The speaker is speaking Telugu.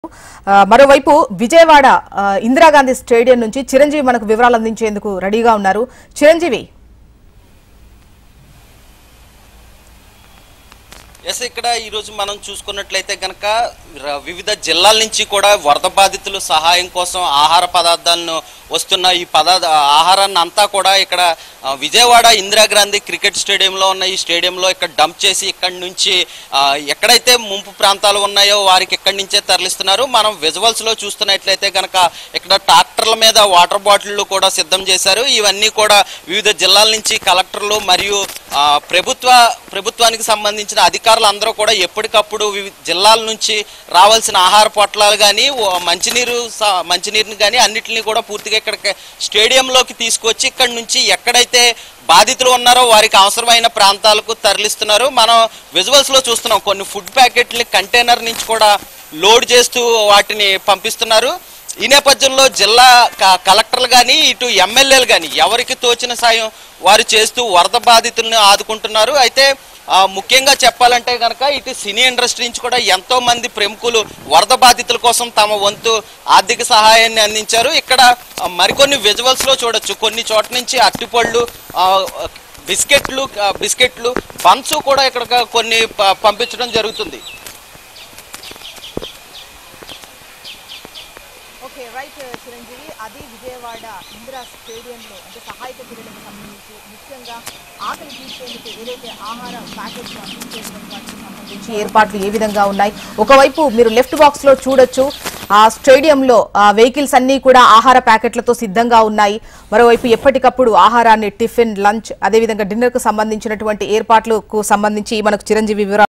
మరోవైపు విజయవాడ ఇందిరాగాంధీ స్టేడియం నుంచి చిరంజీవి మనకు వివరాలు అందించేందుకు రెడీగా ఉన్నారు. చిరంజీవి, ఇక్కడ ఈ రోజు మనం చూసుకున్నట్లయితే గనక వివిధ జిల్లాల నుంచి కూడా వరద బాధితులు సహాయం కోసం ఆహార పదార్థాలను వస్తున్న ఈ ఆహారాన్ని అంతా కూడా ఇక్కడ విజయవాడ ఇందిరాగాంధీ క్రికెట్ స్టేడియంలో ఉన్న ఈ స్టేడియంలో ఇక్కడ డంప్ చేసి ఇక్కడ నుంచి ఎక్కడైతే ముంపు ప్రాంతాలు ఉన్నాయో వారికి ఇక్కడి నుంచే తరలిస్తున్నారు. మనం విజువల్స్ లో చూస్తున్నట్లయితే గనక ఇక్కడ ట్రాక్టర్ల మీద వాటర్ బాటిళ్లు కూడా సిద్ధం చేశారు. ఇవన్నీ కూడా వివిధ జిల్లాల నుంచి కలెక్టర్లు మరియు ప్రభుత్వానికి సంబంధించిన అధికారులు అందరూ కూడా ఎప్పటికప్పుడు జిల్లాల నుంచి రావాల్సిన ఆహార పొట్లాలు కానీ మంచినీరుని కానీ అన్నిటిని కూడా పూర్తిగా ఇక్కడ స్టేడియంలోకి తీసుకొచ్చి ఇక్కడ నుంచి ఎక్కడైతే బాధితులు ఉన్నారో వారికి అవసరమైన ప్రాంతాలకు తరలిస్తున్నారు. మనం విజువల్స్ లో చూస్తున్నాం కొన్ని ఫుడ్ ప్యాకెట్ని కంటైనర్ నుంచి కూడా లోడ్ చేస్తూ వాటిని పంపిస్తున్నారు. ఈ నేపథ్యంలో జిల్లా కలెక్టర్లు కానీ ఇటు ఎమ్మెల్యేలు కానీ ఎవరికి తోచిన సాయం వారు చేస్తూ వరద బాధితులను ఆదుకుంటున్నారు. అయితే ముఖ్యంగా చెప్పాలంటే కనుక ఇటు సినీ ఇండస్ట్రీ నుంచి కూడా ఎంతో మంది ప్రముఖులు వరద బాధితుల కోసం తమ వంతు ఆర్థిక సహాయాన్ని అందించారు. ఇక్కడ మరికొన్ని విజువల్స్ లో చూడొచ్చు కొన్ని చోట్ల నుంచి అరటిపళ్ళు, బిస్కెట్లు బన్స్ కూడా ఇక్కడ కొన్ని పంపించడం జరుగుతుంది. ఓకే, రైట్ చిరంజీవి, అది విజయవాడ ఇందిరా స్టేడియంలో అంటే సహాయక చర్యలకు సంబంధించి ముఖ్యంగా ఆకలి తీర్చేందుకు ఏదైతే ఆహార ప్యాకెట్లు అందించేటువంటి వాటికి సంబంధించి ఏర్పాట్లు ఏ విధంగా ఉన్నాయి. ఒకవైపు మీరు లెఫ్ట్ బాక్స్ లో చూడొచ్చు ఆ స్టేడియంలో వెహికల్స్ అన్ని కూడా ఆహార ప్యాకెట్లతో సిద్ధంగా ఉన్నాయి. మరోవైపు ఎప్పటికప్పుడు ఆహారాన్ని టిఫిన్, లంచ్, అదేవిధంగా డిన్నర్ కు సంబంధించినటువంటి ఏర్పాట్లకు సంబంధించి మనకు చిరంజీవి వివరాలు